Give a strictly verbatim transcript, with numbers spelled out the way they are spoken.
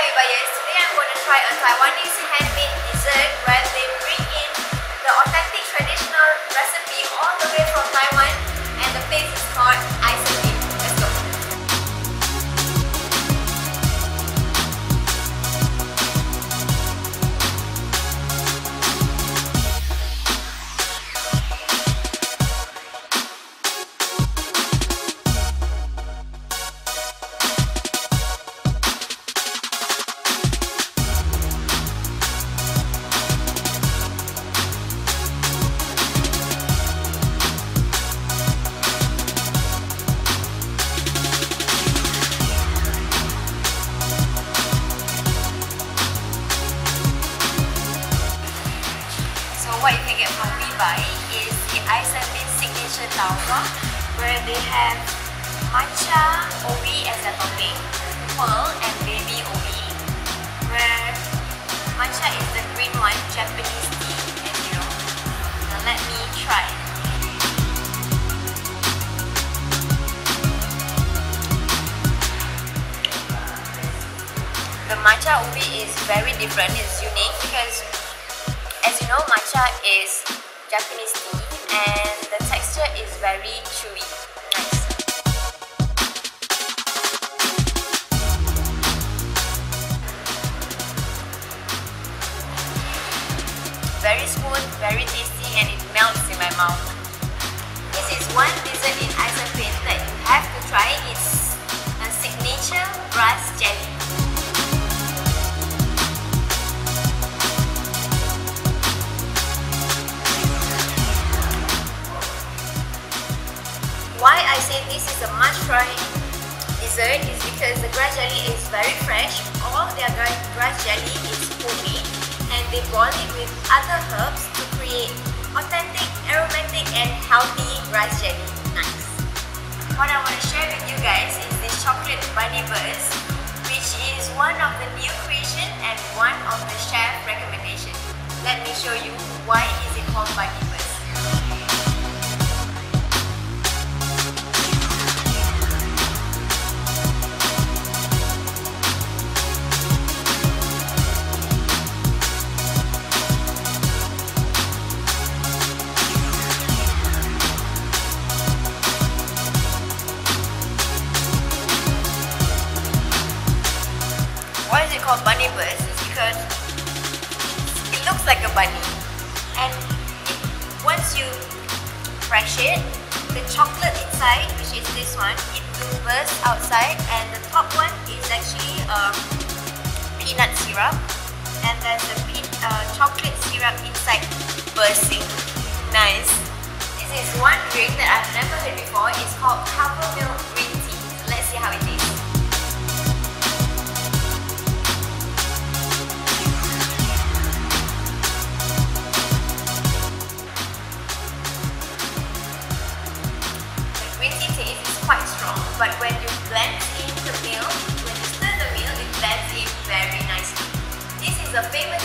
Buyers, today I'm going to try a Taiwanese handmade dessert where they bring in the authentic traditional recipe all the way from Taiwan, and the place is called Ice-A-Pin. Let's go. What you can get from WeBuy is the Ice-A-Pin signature tauco, where they have matcha obi as a topping, pearl and baby obi, where matcha is the green one, Japanese tea, as you know. Now let me try. The matcha obi is very different, it's unique because, as you know, matcha is Japanese tea and the texture is very chewy. Nice. Very smooth, very tasty, and it melts in my mouth. This is one dessert in Ice-A-Pin that you have to try. It's a signature grass jelly. Why I say this is a must-try dessert is because the grass jelly is very fresh. All their grass jelly is homemade and they boil it with other herbs to create authentic, aromatic and healthy grass jelly. Nice. What I want to share with you guys is this chocolate bunny burst, which is one of the new creation and one of the chef recommendation. Let me show you why is it called bunny burst. Why is it called bunny burst? It's because it looks like a bunny, and it, once you crash it, the chocolate inside, which is this one, it will burst outside, and the top one is actually um, peanut syrup, and there's a pe uh, chocolate syrup inside bursting. Nice. This is one drink that I've never heard before. It's called cover milk green tea. So let's see how it tastes. Quite strong, but when you blend in the milk, when you stir the milk, it blends in very nicely. This is a famous